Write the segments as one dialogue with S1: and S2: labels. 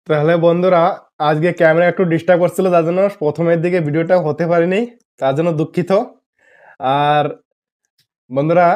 S1: তাহলে বন্ধুরা, আজকে ক্যামেরা একটু ডিস্টার্ব করছিল, যার জন্য প্রথমের দিকে ভিডিওটা হতে পারেনি, তার জন্য দুঃখিত। আর বন্ধুরা,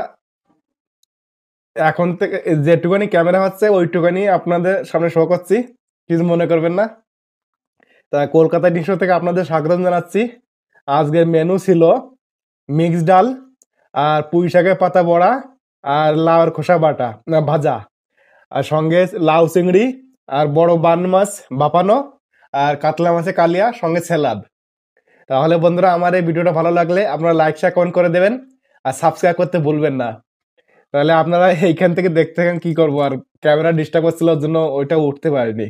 S1: এখন থেকে যেটুকানি ক্যামেরা হচ্ছে ওইটুকানি আপনাদের সামনে শো করছি, কিছু মনে করবেন না। তা কলকাতা ডিশো থেকে আপনাদের স্বাগতম জানাচ্ছি। আজকের মেনু ছিল মিক্সড ডাল আর পুঁই শাকের পাতা বড়া আর লাউর খোসা বাটা না ভাজা, আর সঙ্গে লাউ চিংড়ি আর বড় বান মাছ বাপানো আর কাতলা মাছের কালিয়া, সঙ্গে স্যালাদ। তাহলে বন্ধুরা, আমার এই ভিডিওটা ভালো লাগলে আপনারা লাইক শেয়ার কমেন্ট করে দেবেন আর সাবস্ক্রাইব করতে ভুলবেন না। তাহলে আপনারা এইখান থেকে দেখতে থাকেন কি করবো। আর ক্যামেরা ডিস্টার্ব করছিল, ওর জন্য ওইটা উঠতে পারিনি।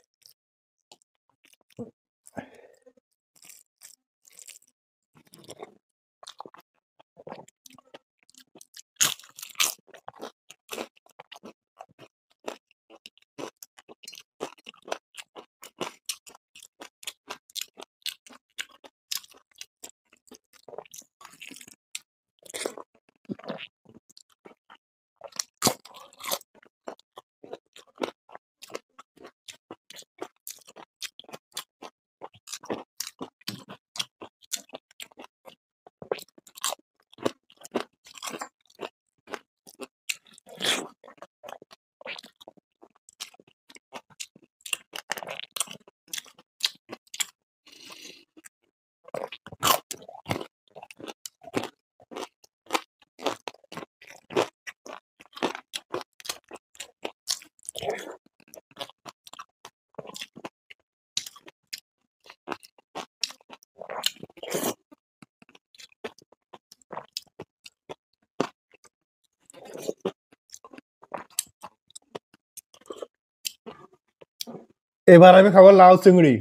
S1: এবার আমি খাবো লাউ চিংড়ি।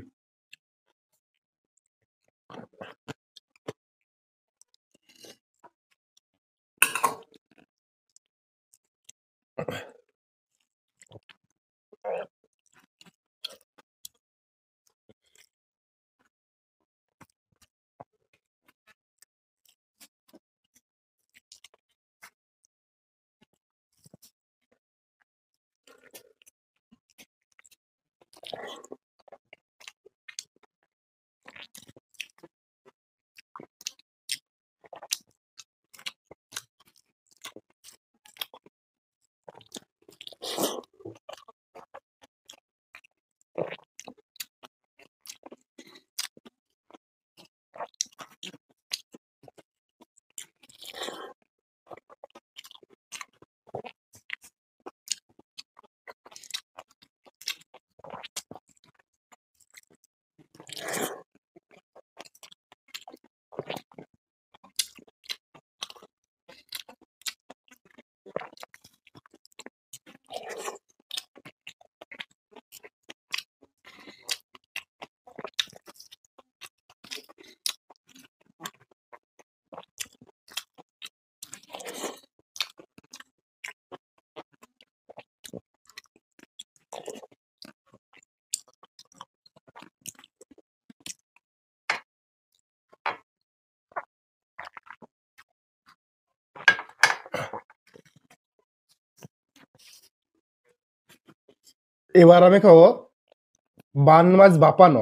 S1: এবার আমি খাবো বান মাছ বাপানো।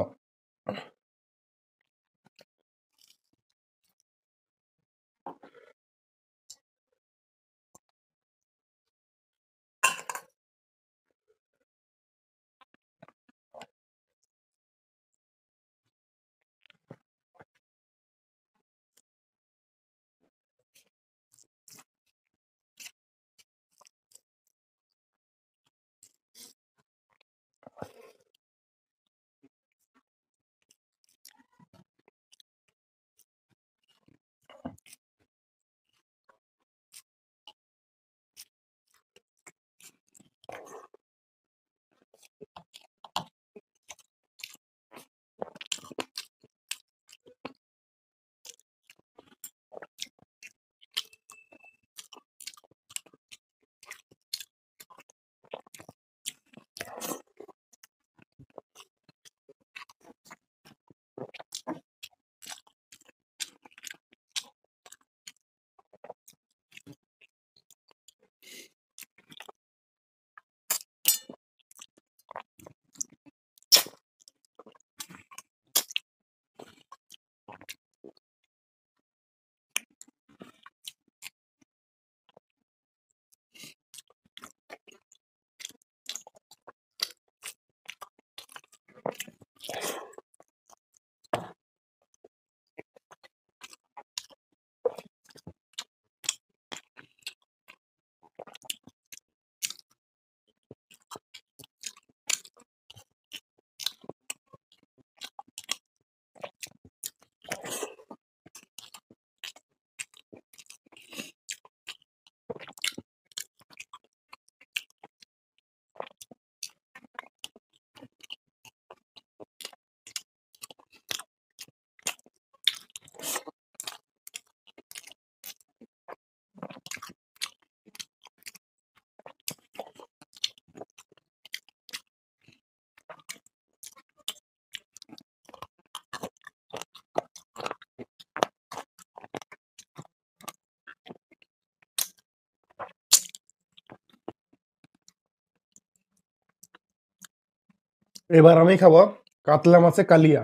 S1: এবার আমি খাবো কাতলা মাছে কালিয়া।